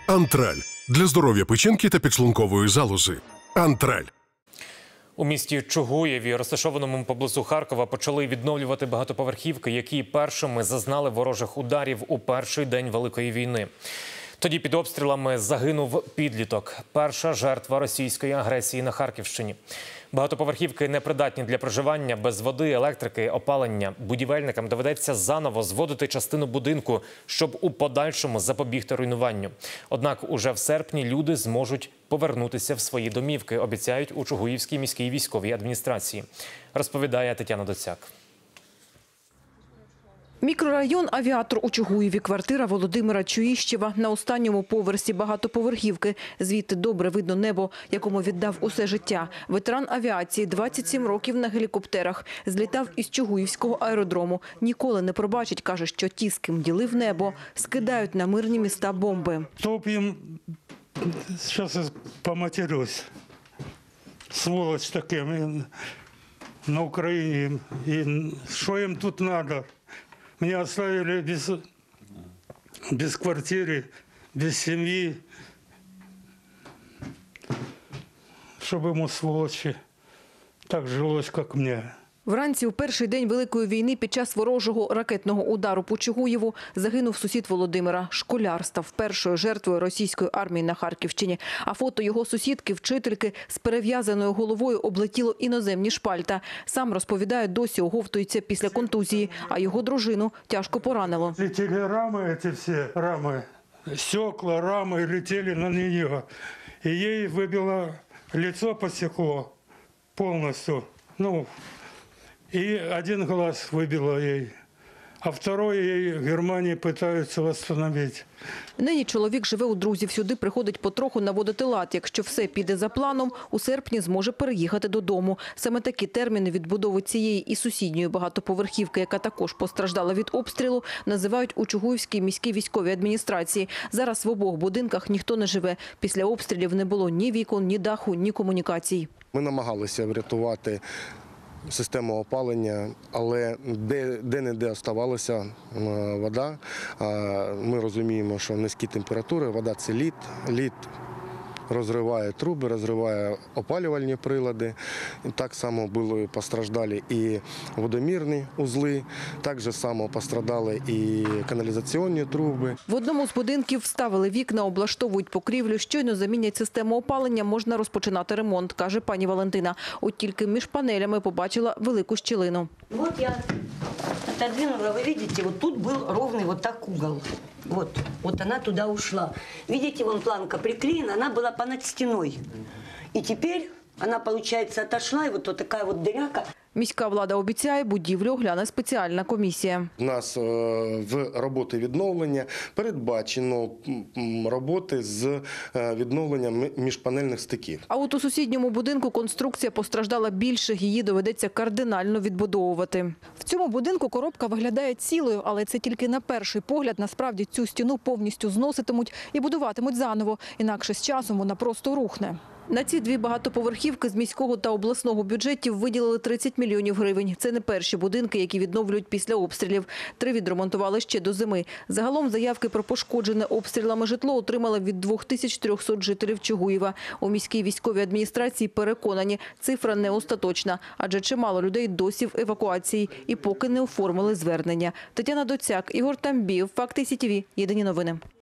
Антраль – для здоров'я печінки та підшлункової залози. Антраль. У місті Чугуєві, розташованому поблизу Харкова, почали відновлювати багатоповерхівки, які першими зазнали ворожих ударів у перший день Великої війни. Тоді під обстрілами загинув підліток – перша жертва російської агресії на Харківщині. Багатоповерхівки непридатні для проживання, без води, електрики, опалення. Будівельникам доведеться заново зводити частину будинку, щоб у подальшому запобігти руйнуванню. Однак уже в серпні люди зможуть повернутися в свої домівки, обіцяють у Чугуївській міській військовій адміністрації. Розповідає Тетяна Доцяк. Мікрорайон «Авіатор» у Чугуєві. Квартира Володимира Чуїщева на останньому поверсі багатоповерхівки. Звідти добре видно небо, якому віддав усе життя. Ветеран авіації, 27 років на гелікоптерах. Злітав із Чугуївського аеродрому. Ніколи не пробачить, каже, що ті, з ким ділив небо, скидають на мирні міста бомби. Чтоб им, сейчас я поматерюсь, сволочь таким на Украине, и что им тут надо? Меня оставили без квартиры, без семьи, чтобы ему, сволочи, так жилось, как мне. Вранці у перший день Великої війни під час ворожого ракетного удару по Чугуєву загинув сусід Володимира. Школяр став першою жертвою російської армії на Харківщині. А фото його сусідки, вчительки, з перев'язаною головою облетіло іноземні шпальта. Сам розповідає, досі оговтується після контузії, а його дружину тяжко поранило. Летели рамы, эти все рамы, стекла, рамы летели на нее. И ей выбило лицо, посекло полностью. И один глаз выбило ей, а второй ей в Германии пытаются восстановить. Нині чоловік живе у друзів. Сюди приходить потроху наводити лад. Якщо все піде за планом, у серпні зможе переїхати додому. Саме такі терміни відбудови цієї і сусідньої багатоповерхівки, яка також постраждала від обстрілу, називають у Чугуївській міській військовій адміністрації. Зараз в обох будинках ніхто не живе. Після обстрілів не було ні вікон, ні даху, ні комунікацій. Ми намагалися врятувати систему опалення, але де-не-де оставалася вода. Ми розуміємо, що низькі температури, вода – це лід. Лід розриває труби, розриває опалювальні прилади. Так само були постраждалі і водомірні узли, так само постраждали і каналізаційні труби. В одному з будинків вставили вікна, облаштовують покрівлю. Щойно замінять систему опалення, можна розпочинати ремонт, каже пані Валентина. От тільки між панелями побачила велику щілину. Вот я отодвинула, вы видите, вот тут был ровный вот так угол. Вот она туда ушла. Видите, вон планка приклеена, она была понад стеной. И теперь она, получается, отошла, и вот такая вот дыряка. Міська влада обіцяє, будівлю огляне спеціальна комісія. У нас в роботи відновлення передбачено роботи з відновленням міжпанельних стиків. А от у сусідньому будинку конструкція постраждала більше, її доведеться кардинально відбудовувати. В цьому будинку коробка виглядає цілою, але це тільки на перший погляд. Насправді цю стіну повністю зноситимуть і будуватимуть заново, інакше з часом вона просто рухне. На ці дві багатоповерхівки з міського та обласного бюджетів виділили 30 мільйонів гривень. Це не перші будинки, які відновлюють після обстрілів. 3 відремонтували ще до зими. Загалом заявки про пошкоджене обстрілами житло отримали від 2300 жителів Чугуєва. У міській військовій адміністрації переконані, цифра не остаточна, адже чимало людей досі в евакуації і поки не оформили звернення. Тетяна Доцяк, Ігор Тамбієв, Факти СІТВ. Єдині новини.